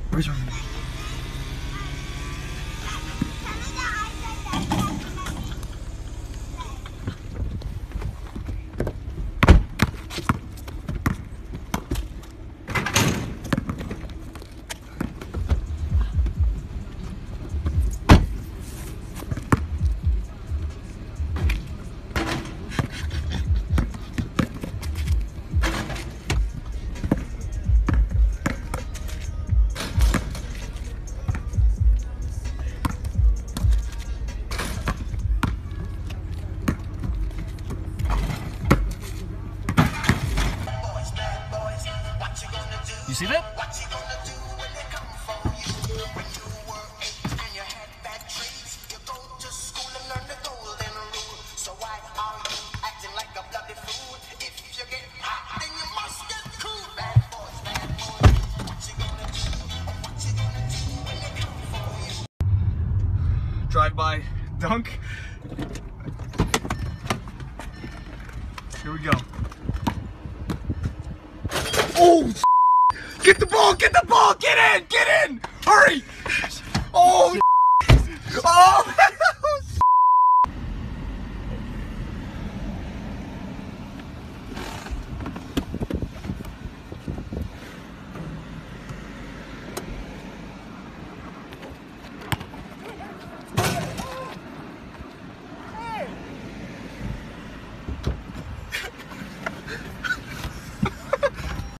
Where's our... You see that? Drive by, dunk. Here we go. Oh! Get the ball! Get the ball! Get in! Get in! Hurry! Oh! Oh!